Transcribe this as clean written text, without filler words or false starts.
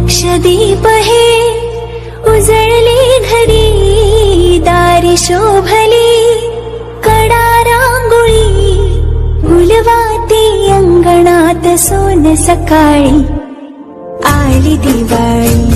लक्षदीप हे उजळले घरी, दारी शोभली कडा रांगोळी, गुलवाती अंगणात सोन सकाळी, आली दिवाळी।